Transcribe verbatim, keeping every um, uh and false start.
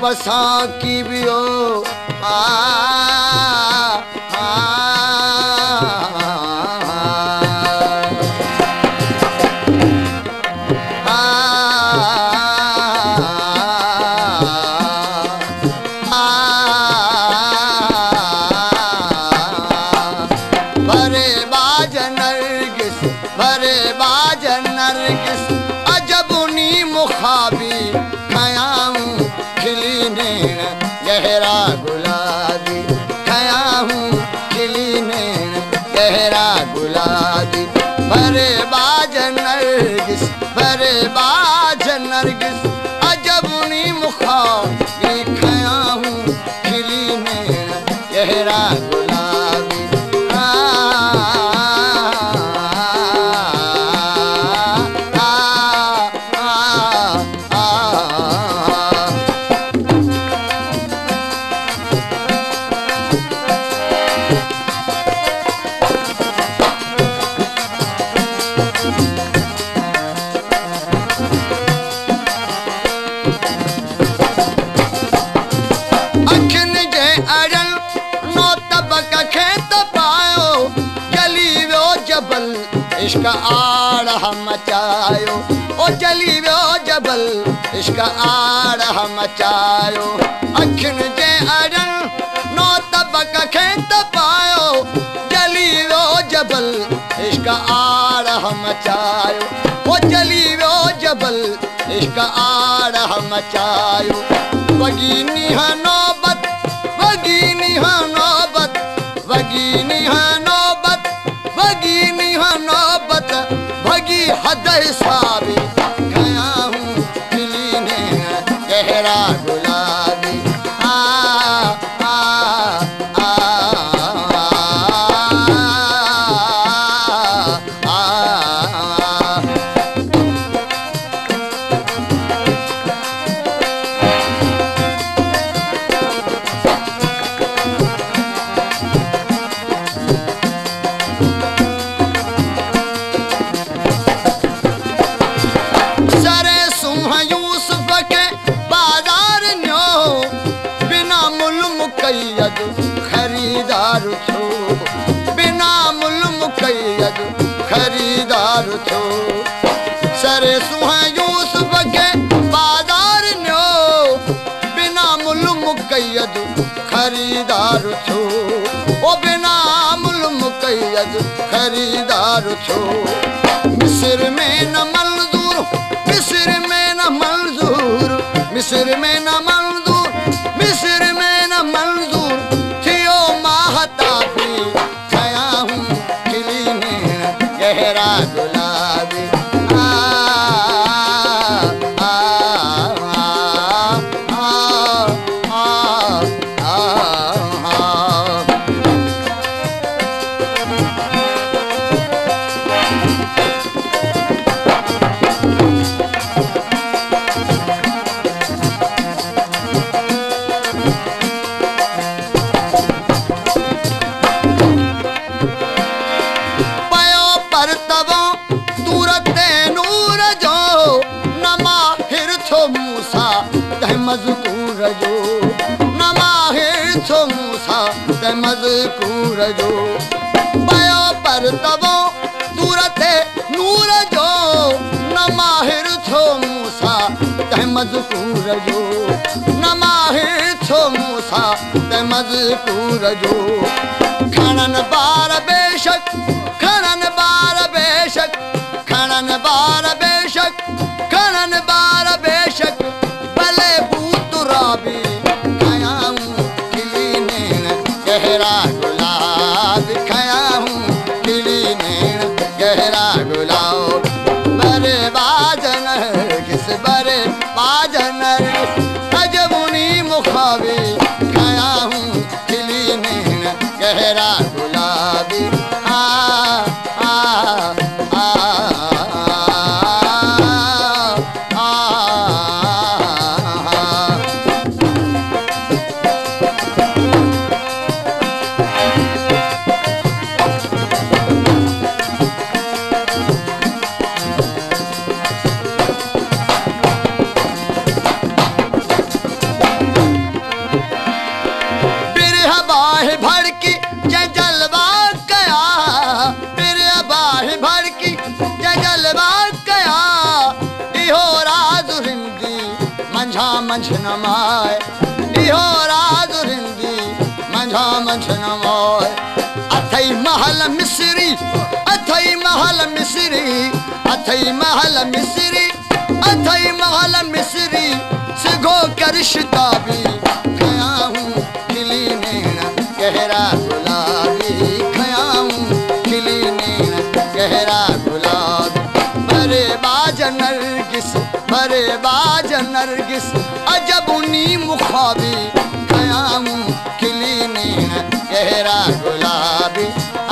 बसां की वियो आ गहरा गुलाबी खया हूँ खिली नैन गहरा गुलाबी भरे बाज नरगिस भरे बाज नरगिस अजबुनी मुखाबी खया हूँ खिली नैन गहरा गुलाबी आ इश्क आड़ मचायो ओ चली वियो जबल इश्क आड़ मचायो अखिन जे अड़न नो तबक खे तपायो चली वियो जबल इश्क आड़ मचायो ओ चली वियो जबल इश्क आड़ मचायो वगीनी हा नौबत वगीनी हा नौबत वगीनी हा नौबत वगीनी हा नौबत भगी हद हिसाबी खया हूँ खिली नैन गहरा गुलाबी आ आ आ आ आ खरीदार थो बिना मुल मुकैयद खरीदार थो सरे सुहा यूसुफ के बाजार न्यो बिना मुल मुकैयद खरीदार थो ओ बिना मुल मुकैयद खरीदार थो मिस्र में न मंजूर मिस्र में न मंजूर मिस्र में न मंजूर मिस्र में न मंजूर गहरा गुलाबी आ आ आ आ आ आ मज़कूर जो न माहिर थो मूसा ते मज़कूर जो पयो पर तबो सूरत नूर जो न माहिर थो मूसा ते मज़कूर जो न माहिर थो मूसा ते मज़कूर जो खणन बार बेशक खणन बार बेशक खणन बार बेशक खणन बार बेशक खया हूँ खिली नैन गहरा गुलाब खया हूँ खिली नैन गहरा गुलाब बरे बाजन किस बरे बाजन अजबुनी मुखाबी खया हूँ खिली नैन गहरा गुलाबी आ आ आ मंझन माए इहो राज रिंदी मंझा मंझन मोए अथई महल मिसरी अथई महल मिसरी अथई महल मिसरी अथई महल मिसरी सिगो करिश्ता भी खया हूँ खिली नैन गहरा गुलाबी खया हूँ खिली नैन गहरा गुलाबी बरे बाज नरगिस बरे बाज नरगिस अजबुनी मुखाबी खया हूँ खिली नैन गहरा गुलाबी